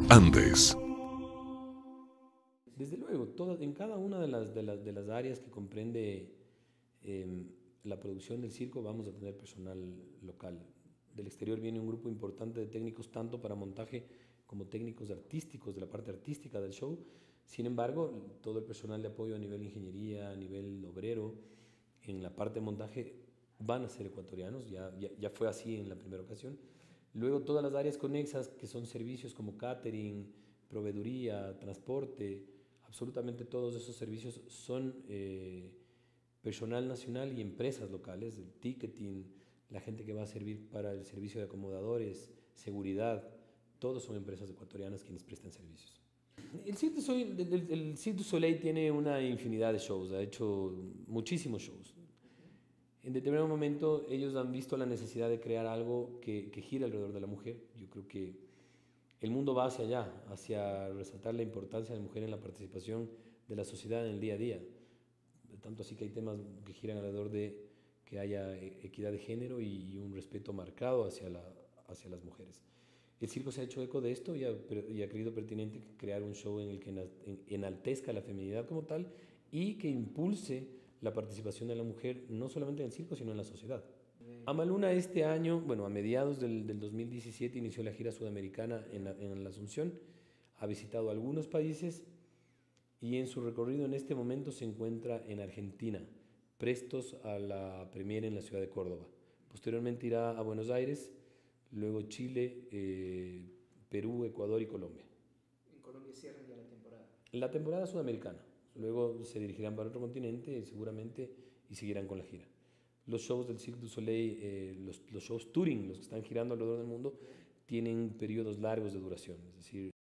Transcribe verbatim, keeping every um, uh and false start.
Andes. Desde luego, toda- en cada una de las, de las, de las áreas que comprende eh, la producción del circo vamos a tener personal local. Del exterior viene un grupo importante de técnicos, tanto para montaje como técnicos artísticos, de la parte artística del show. Sin embargo, todo el personal de apoyo a nivel ingeniería, a nivel obrero, en la parte de montaje van a ser ecuatorianos, ya, ya, ya fue así en la primera ocasión. Luego todas las áreas conexas, que son servicios como catering, proveeduría, transporte, absolutamente todos esos servicios son eh, personal nacional y empresas locales, el ticketing, la gente que va a servir para el servicio de acomodadores, seguridad, todos son empresas ecuatorianas quienes prestan servicios. El Cirque du Soleil, el, el- el Cirque du Soleil tiene una infinidad de shows, ha hecho muchísimos shows. En determinado momento ellos han visto la necesidad de crear algo que, que gira alrededor de la mujer. Yo creo que el mundo va hacia allá, hacia resaltar la importancia de la mujer en la participación de la sociedad en el día a día. Tanto así que hay temas que giran alrededor de que haya equidad de género y, y un respeto marcado hacia, la, hacia las mujeres. El circo se ha hecho eco de esto y ha, y ha creído pertinente crear un show en el que enaltezca la feminidad como tal y que impulse la participación de la mujer no solamente en el circo, sino en la sociedad. Amaluna este año, bueno, a mediados del, del dos mil diecisiete inició la gira sudamericana en la, en la Asunción, ha visitado algunos países y en su recorrido en este momento se encuentra en Argentina, prestos a la premiere en la ciudad de Córdoba. Posteriormente irá a Buenos Aires, luego Chile, eh, Perú, Ecuador y Colombia. En Colombia cierra ya la temporada. La temporada sudamericana, luego se dirigirán para otro continente seguramente y seguirán con la gira. Los shows del Cirque du Soleil, eh, los, los shows touring, los que están girando alrededor del mundo, tienen periodos largos de duración, es decir,